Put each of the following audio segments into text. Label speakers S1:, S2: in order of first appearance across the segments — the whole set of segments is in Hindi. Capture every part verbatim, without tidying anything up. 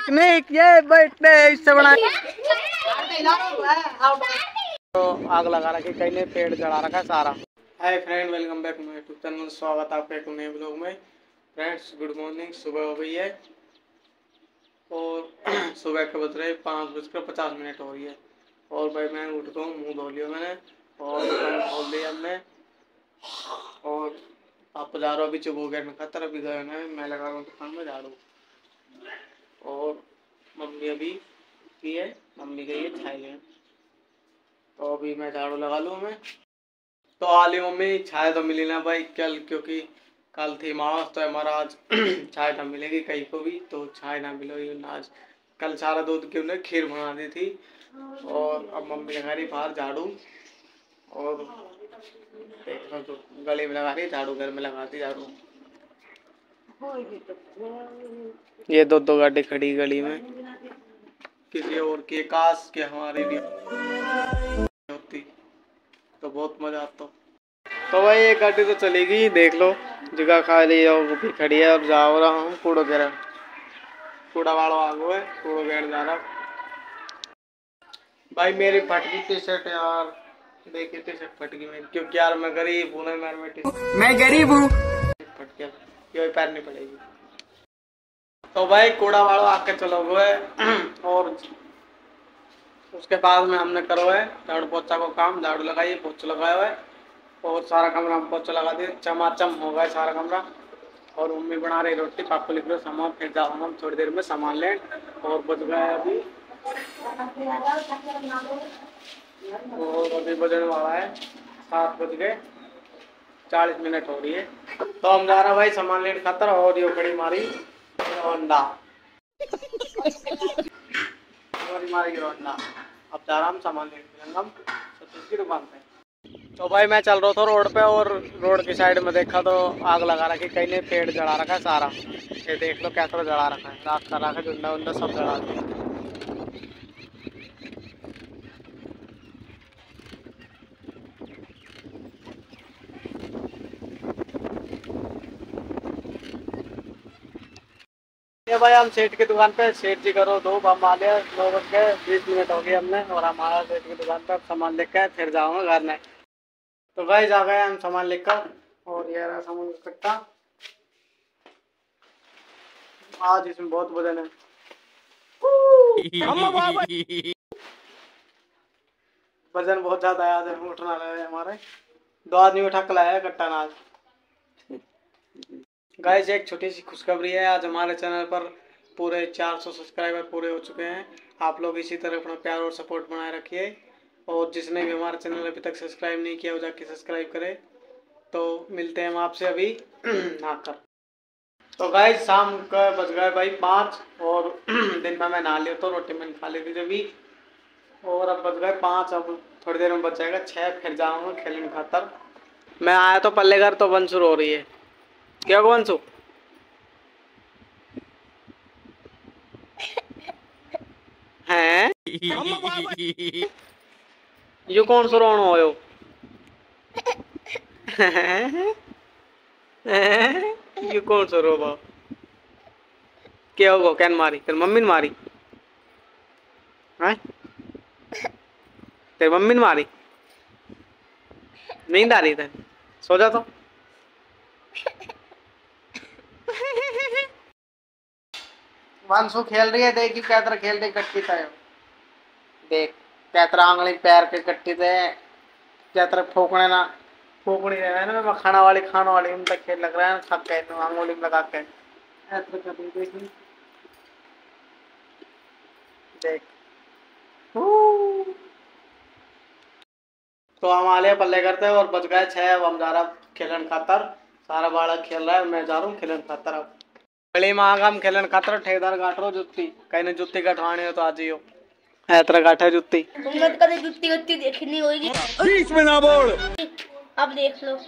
S1: पिकनिक ये बैठने इससे बना तो आग लगा रखी कहीं ने पेड़ जला रखा सारा। Hi friend, welcome back my YouTube channel. स्वागत है आपका एक नए ब्लॉग में। फ्रेंड्स गुड मॉर्निंग, सुबह हो गई है और सुबह के बज रहे पाँच बजकर पचास मिनट हो रही है। और भाई मैं उठ गया हूँ, मुँह धो लिया मैंने और खोल दिया हमने। और आप जा रहे हो अभी चुप हो गया, मैं खतर अभी गए मैं मैं लगा रहा हूँ दुकान में झाड़ू। और मम्मी अभी की है, मम्मी गई है छाई लेने, तो अभी मैं झाड़ू लगा लूँ मैं। तो आली मम्मी छाया तो मिली ना भाई कल, क्योंकि कल थी मास तो हमारा आज छाया ना मिलेगी कहीं को भी, तो छाया ना मिलेगी आज। कल सारा दूध की उन्हें खीर बना दी थी और अब मम्मी लगा रही बाहर झाड़ू। और देखो तो गली में लगा रही झाड़ू, घर में लगा दी झाड़ू। ये दो दो गाड़ी खड़ी गली में, किसी और की काश के हमारी भी होती तो बहुत मजा आता। तो भाई ये गाड़ी तो चलेगी, देख लो जगह खा रही है और भी खड़ी है। और जा रहा हूँ कूड़ा गिर कूड़ा वालों आगो है, कूड़ा गिर जा रहा। भाई मेरी फट गई टी शर्ट यार, देखिए टी शर्ट फट गई मेरी, क्योंकि यार मैं गरीब हूँ ना, मैं गरीब हूँ फट गया, ये पैरनी पड़ेगी। तो भाई कूड़ा वालों आके चलो गए और उसके बाद में हमने करो है झाड़ू पोछा को काम। झाड़ू लगाइए, पोछा लगाया हुआ है और सारा कमरा में पोछा लगा दिया, चमाचम हो गया सारा कमरा। और मम्मी बना रही रोटी, पापा लिख रहे सामान, फिर जाऊँगा हम थोड़ी देर में सामान लें। और बज गए अभी और अभी बजने वाला है सात बज गए चालीस मिनट हो रही है। तो हम जा रहे हैं भाई सामान लेने खातर। और ये बड़ी मारी रोंडा मारी रोंडा, अब जा रहा हम सामान लेने हम सतीश की दुकान पे। तो भाई मैं चल रहा था रोड पे और रोड की साइड में देखा तो आग लगा रखी कहीं ने पेड़ जला रखा है सारा। ये देख लो कैसा जला रखा है, राख कर रखा है, झुंडा उंडा सब जला दिया। ये भाई हम सेठ की दुकान पे, सेठ जी करो दो हम आ गए, नौ बज गए बीस मिनट हो गए हमने और हमारा सेठ की दुकान पे सामान लेकर फिर जाऊंगा घर में। तो भाई जा गए हम सामान लेकर और ये रहा सामान इकट्ठा। आज इसमें बहुत वजन है वजन बहुत ज्यादा है आज, हम उठना रहे हमारे दो आदमी उठा कर लाया कट्टा नाज। गाइस एक छोटी सी खुशखबरी है, आज हमारे चैनल पर पूरे चार सौ सब्सक्राइबर पूरे हो चुके हैं। आप लोग इसी तरह अपना प्यार और सपोर्ट बनाए रखिए और जिसने भी हमारा चैनल अभी तक सब्सक्राइब नहीं किया वो जाके सब्सक्राइब करे। तो मिलते हैं हम आपसे अभी नहाकर। तो गाइस शाम का बज गए भाई पाँच और दिन में मैं नहा लिया तो रोटी मैंने खा ली थी जब भी। और अब बज गए पाँच, अब थोड़ी देर में बच जाएगा छः, फिर जाऊँगा खेलने खातर। मैं आया तो पल्ले घर तो बंद शुरू हो रही है, क्या वंशु हैं ये कौन सा रोन हो ये कौन सा रो बा क्या होगा, कैन मारी तेरी मम्मी ने मारी हैं, तेरी मम्मी ने मारी, नींद आ रही थी सो जा। तो वंशु खेल रही है, देखी क्या तरह खेल रही कट्टी था, देख क्या तरह आंगली पैर के कट्टी थे, क्या तरह ठोकने ना ठोकनी है ना, मैं खाना वाली खाना वाली उन तक खेल लग रहा है खा के आंगली में लगा के देखी देख। तो हम आले पल्ले करते हैं और बच गए छह, अब हम जा रहा खेलन खातर। सारा बालक खेल रहा है, मैं जा रहा हूँ खेलन खातर। अब गली में आगा हम खेलन खातर, ठेकेदार काट रहा जुत्ती, कहीं ने जुत्ती कटवानी हो तो आ जाइयो, ऐतरा काटे जुत्ती
S2: तुम मत कभी जुत्ती जुत्ती देखनी होगी,
S1: बीच में ना बोल।
S2: अब देख लो।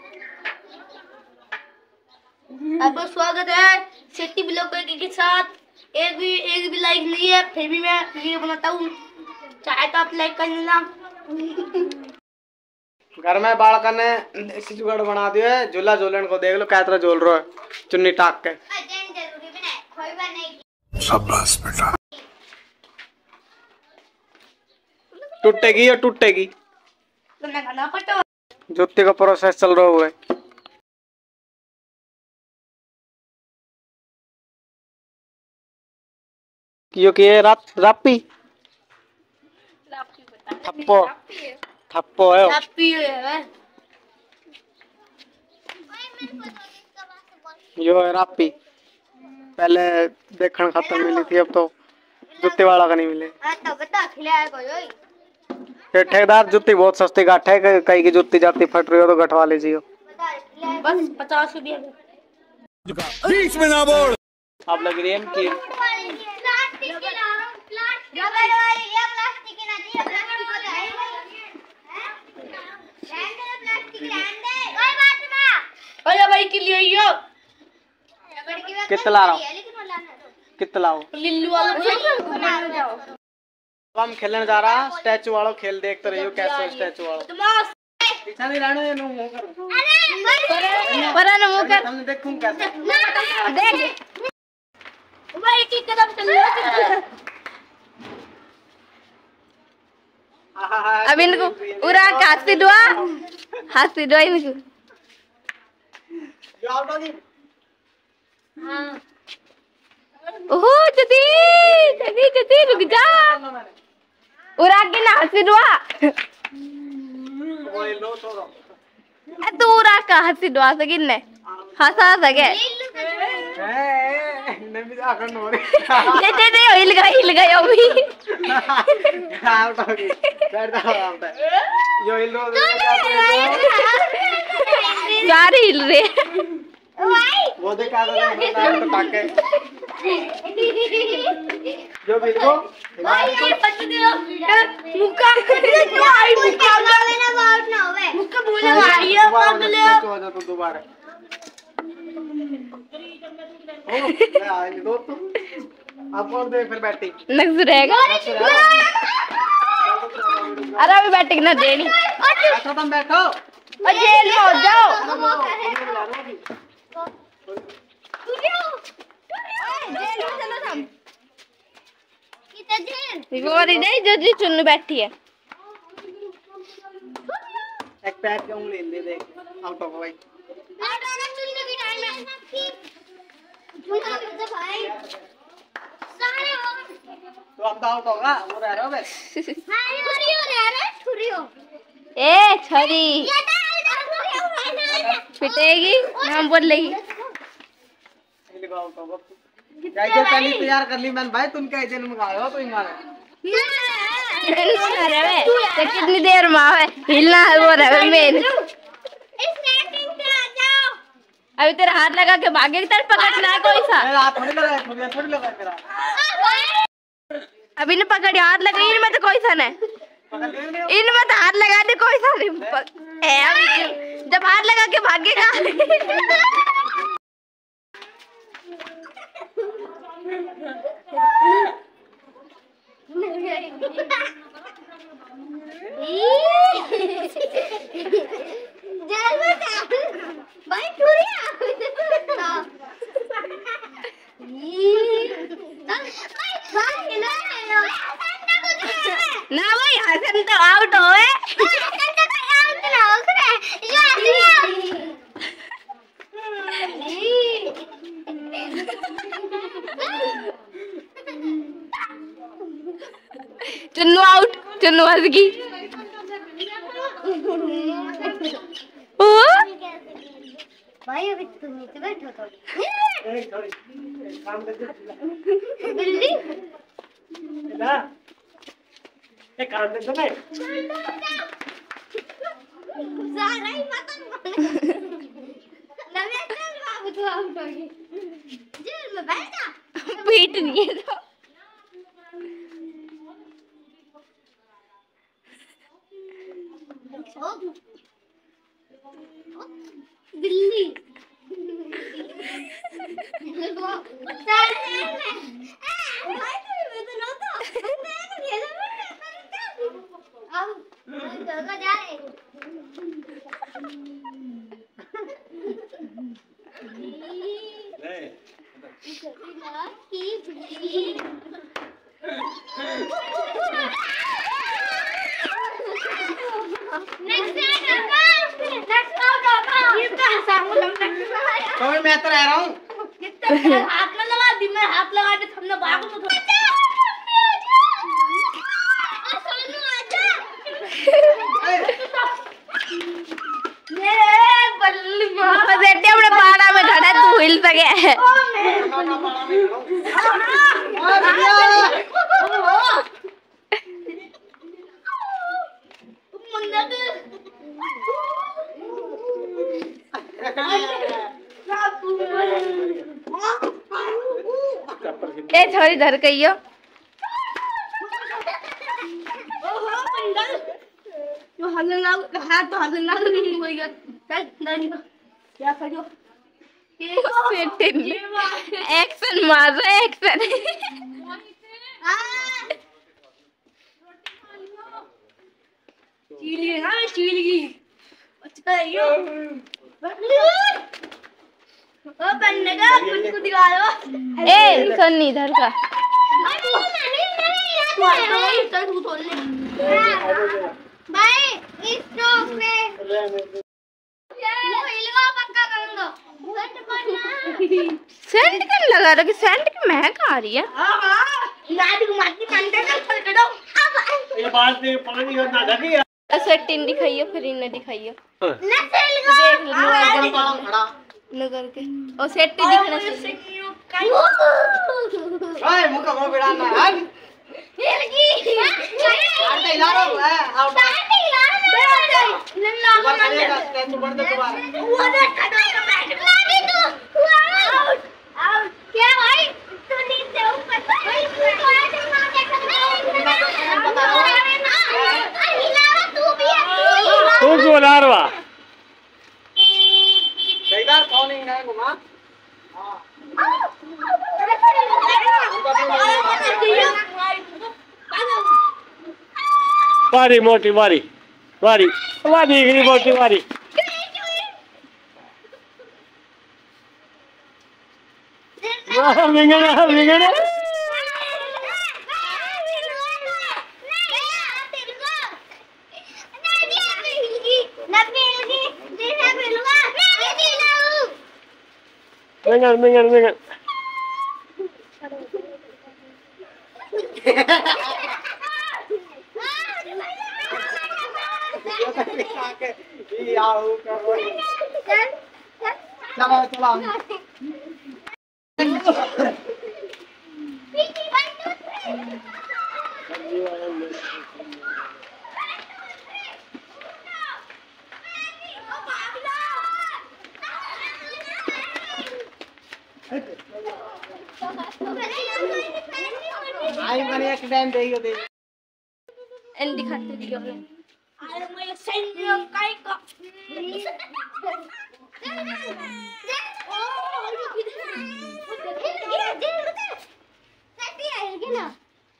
S2: आपका स्वागत है सिटी ब्लॉगर के साथ। एक भी एक भी लाइक नहीं है फिर भी मैं वीडियो बनाता हूँ, चाहे तो आप लाइक कर लेना।
S1: घर में बालक ने देसी जुगाड़ बना दिया है, झूला झूलन को देख लो क्या तरह झूल रहा है चुन्नी टाक के।
S3: शाबाश बेटा।
S1: टूटेगी या टूटेगी?
S2: तुमने खाना पटो।
S1: जूते का प्रोसेस चल रहा हुआ है। क्योंकि ये राप रापी थप्पो थप्पो है।
S2: रापी है।
S1: यो है रापी। पहले देखने खातर मिली थी, अब तो जुत्ते वाला का नहीं मिले।
S2: तो बता खिलाया कोई।
S1: ये ठेकेदार जुत्ती बहुत सस्ती गाठ है, कहीं की जुत्ती जाती फट रही हो तो गठवा लीजिए।
S2: बस पचास रुपया
S3: बीच में ना बोल।
S1: आप लग रही है कि
S2: भाई के लिए यो
S1: कितना ला रहा हूँ, कितना लाओ।
S2: लिल्लू वाला
S1: हम खेलने जा रहा स्टैचू वाला खेल, देखते रहियो कैसे स्टैचू वाला। पीछा नहीं रहने देना, मुंह कर
S2: पर ना मुंह कर
S1: हमने देखूं कैसे
S2: देख भाई की कदम चल रहा। अब इनको पूरा हाथ से दुआ हाथ से दुआ इनको। हाँ ओहो जदी जदी जदी रुक जा उरा के ना हाथ से दुआ।
S1: वो लो छोड़ो।
S2: ए तू उरा का हाथ से दुआ सकिन ने हंसा सके
S1: नहीं भी आकर नो रे
S2: दे दे दे हिल गई हिल गई अभी
S1: आउट हो गई। बैठ जाओ आउट है यो हिल लो
S2: सारे हिल रहे
S1: वो देखा तो टाके जो भी को
S2: भाई ये पत्ते दे मुक्का तो आई मुक्का लेना आउट ना होवे मुक्का बोले मारी है कर ले
S1: हो जा तो दोबारा ओ ले आ इन दो तुम अब कौन दे फिर बैटिंग
S2: नेक्स्ट रहेगा। अरे अभी बैटिंग ना देनी
S1: बैठो तुम बैठो
S2: और जेल में हो जाओ। जेल में चलो तुम गोरी नहीं जो जी चुन्नू बैठी है।
S1: एक पैर की उंगली ले देख आउट हो भाई।
S2: आउट होना चुन्नू की टाइम है भाई सारे
S1: तो अब तो आउट होगा वो रह रहा है बस।
S2: हां छोरी हो रहा है छोरी हो ए छोरी पिटेगी नाम बोल लेगी।
S1: हिल गया आउट होगा। कैसे पहले तैयार कर ली मैंने भाई, तुम कैसे में गए हो तो इंगार
S2: है तो कितनी देर में है हिलना है वो रहे मेन स्टैंडिंग पे आ जाओ। अभी तेरा हाथ लगा के भागे की तरफ पकड़ना है कोई सा।
S1: मेरा हाथ थोड़ी लगा है, थोड़ी लगा है मेरा।
S2: अभी ने पकड़ी हाथ लगा इनमें तो कोई सा नहीं इनमें तो हाथ लगा दे कोई सा नहीं ए अभी जब हाथ लगा के भागेगा भाई ना भाई हसन तो आउट होए चुन्नू आउट चुन्नू हंस गई। भाई अभी तुम नीचे बैठो थोड़ी
S1: थोड़ी काम कर
S2: बिल्ली
S1: ना एक काम कर दो ना
S2: सारा ही मत नवे चल बाबू तू आउट हो गई जेल में बैठ जा पीट नहीं है तो बिल्ली
S1: मैं तो रह रहा हूँ।
S2: कितने हाथ में लगा दी, मैं हाथ लगा के हमने भागो तो सोनू आजा। ये बल्ली मां बेटे अपने पाड़ा में खड़ा तू हिल सके। ए छोरी धर कहियो जो हलन लाग हाथ तो हलन लाग नहीं हो गया। चल नहीं क्या करो एक्शन मार रहा है एक्शन। चीली ना चीली अच्छा यो ओ बनने का कुछ दिखा दो। ए सन्नी इधर का भाई इस स्टोव पे वो हिलवा पक्का करूंगा। सेंट कर लगा रहा कि सेंट की महक आ रही है। हां हां नादी माटी मंडे का फल करो। अब
S1: ये बात से पानी और ना ढकी है।
S2: सेटिंग दिखाइए फिर इन्हें दिखाइए ना चल गो देख लो खड़ा नगर के और सेट दिखना चाहिए।
S1: ओए मुका को बिड़ा ना यार
S2: हिलगी
S1: आटे हिला रहा है आउट
S2: आटे हिला रहा है नन्ना
S1: ऊपर करेगा तू बढ़ दे दोबारा
S2: वो देख खड़ा कर बैठ लागी तू आउट आउट क्या भाई तू नीचे ऊपर भाई तू तो ऐसे मार के हिला तू भी
S3: तू क्यों ला रहा
S1: इधर कौन ही है घुमा। हां
S3: वारी मोटी वारी वारी वारी गई मोटी वारी वाह मिंगना मिंगना मिंगन मिंगन मिंगन
S1: चलो चलो आई मैंने एक टाइम देखियो दे
S2: एंड दिखाते वीडियो में अरे मैं सेंटर काय का ओ ये दिल बता सटी आएगी ना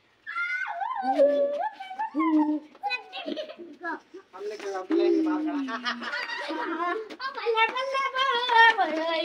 S1: हमने क्या प्लेन मार खड़ा
S2: ओ बल्ले बल्ले बल्ले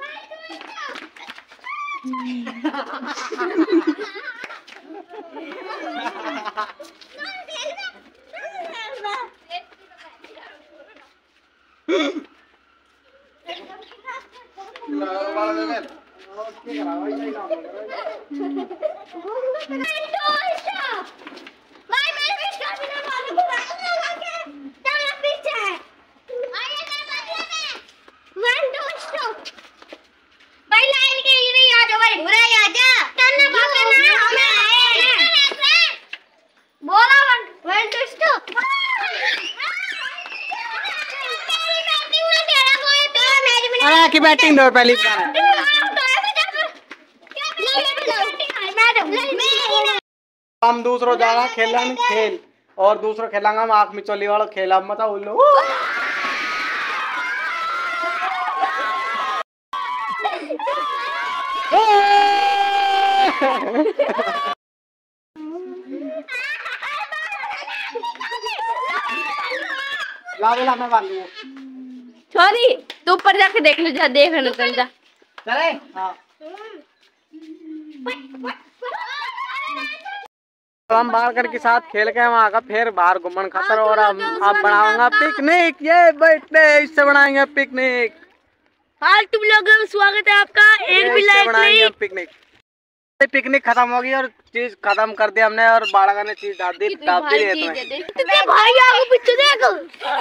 S1: की बैटिंग दो पहली बार हम दूसरो जाना खेलन खेल और दूसरो खेलांगा हम आँख में चोली वाला खेल अब मत उल्लू लावेला मैं बांधू
S2: छोरी तू ऊपर जाके देख ले जा देख ना चल जा
S1: चले हाँ तो हम बालकर के साथ खेल के वहाँ का फिर बाहर घूमन खातर और हम अब बनाऊंगा पिकनिक ये बैठने इससे बनाएंगे पिकनिक
S2: फालतू ब्लॉगर में स्वागत है आपका। एक भी लाइक नहीं।
S1: पिकनिक पिकनिक खत्म हो गई और चीज खत्म कर दिया हमने और बाड़ा ने चीज डाल दी डाल दी है तुम्हें
S2: भाई आगे पीछे देखो।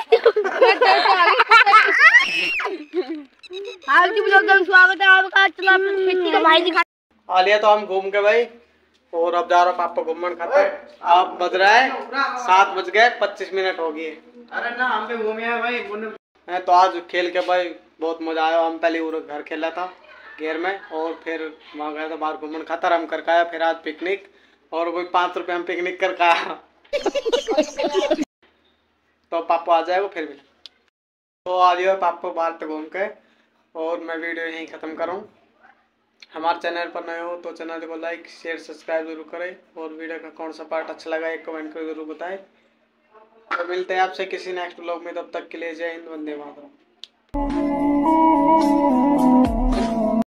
S2: फालतू ब्लॉगर में स्वागत है आपका। चला खेती का भाई दिखा
S1: आ लिया तो हम घूम के भाई और अब जा रहा हूँ पापा घूमन खाता। अब बज रहा है सात बज गए पच्चीस मिनट हो गई। अरे ना हम भी घूमे हैं भाई। तो आज खेल के भाई बहुत मजा आया। हम पहले वो घर खेला था घेर में और फिर वहाँ गया था बाहर घूमन खाता हम कर आया। फिर आज पिकनिक और कोई पाँच रुपये हम पिकनिक कर आया। तो पापा आ जाएगा फिर भी। तो आ जाओ पापा बाहर तक घूम के और मैं वीडियो यहीं ख़त्म करूँ। हमारे चैनल पर नए हो तो चैनल को लाइक शेयर सब्सक्राइब जरूर करें और वीडियो का कौन सा पार्ट अच्छा लगा एक कमेंट कर जरूर बताएं। तो मिलते हैं आपसे किसी नेक्स्ट व्लॉग में। तब तक के लिए जय हिंद वंदे मातरम।